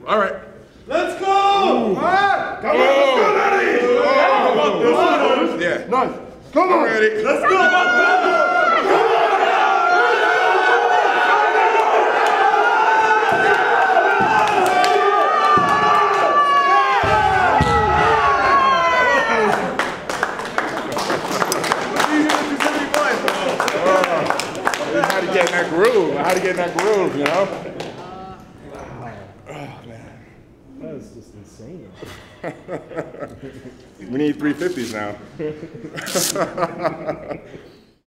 All right. Let's go! All right. Come on, let's go, Daddy! Yeah. Nice. Come on. Ready. Let's go! How to get in that groove. How to get in that groove, you know? Oh, man. That is just insane. We need 350s now.